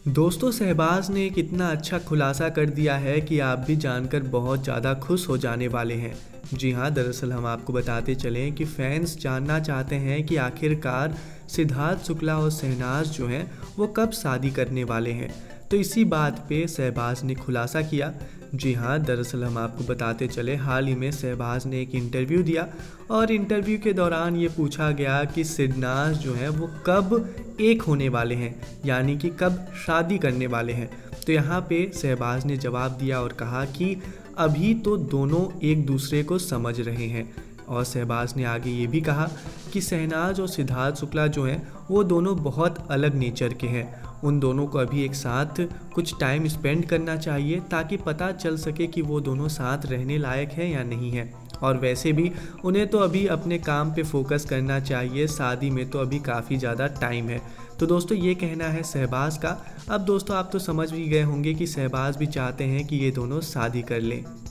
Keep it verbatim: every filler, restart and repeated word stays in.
दोस्तों शहबाज ने एक इतना अच्छा खुलासा कर दिया है कि आप भी जानकर बहुत ज़्यादा खुश हो जाने वाले हैं। जी हाँ, दरअसल हम आपको बताते चलें कि फैंस जानना चाहते हैं कि आखिरकार सिद्धार्थ शुक्ला और शहनाज जो हैं वो कब शादी करने वाले हैं। तो इसी बात पे शहबाज ने खुलासा किया। जी हाँ, दरअसल हम आपको बताते चले हाल ही में शहबाज ने एक इंटरव्यू दिया और इंटरव्यू के दौरान ये पूछा गया कि शहनाज जो है वो कब एक होने वाले हैं, यानी कि कब शादी करने वाले हैं। तो यहाँ पे शहबाज ने जवाब दिया और कहा कि अभी तो दोनों एक दूसरे को समझ रहे हैं। और शहबाज ने आगे ये भी कहा कि शहनाज और सिद्धार्थ शुक्ला जो हैं वो दोनों बहुत अलग नेचर के हैं। उन दोनों को अभी एक साथ कुछ टाइम स्पेंड करना चाहिए ताकि पता चल सके कि वो दोनों साथ रहने लायक हैं या नहीं है। और वैसे भी उन्हें तो अभी अपने काम पे फोकस करना चाहिए, शादी में तो अभी काफ़ी ज़्यादा टाइम है। तो दोस्तों ये कहना है शहबाज का। अब दोस्तों आप तो समझ भी गए होंगे कि शहबाज भी चाहते हैं कि ये दोनों शादी कर लें।